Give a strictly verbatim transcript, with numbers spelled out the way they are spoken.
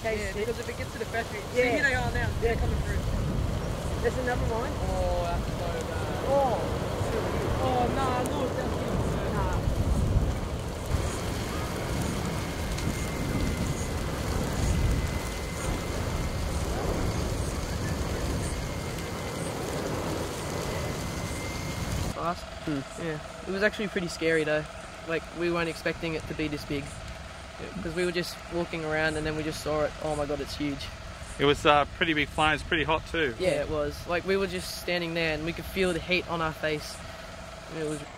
case. Yeah, because if it gets to the factory, Yeah. see, here they are now. Yeah. They're coming through. There's another one. Oh, that's so bad. Oh. Oh, nah, look, that's it. Nah. Fast. Hmm. Yeah, it was actually pretty scary though. Like, we weren't expecting it to be this big. Because we were just walking around and then we just saw it. Oh my god, it's huge. It was uh, pretty big flame. It's pretty hot too. Yeah, it was. Like, we were just standing there and we could feel the heat on our face. It was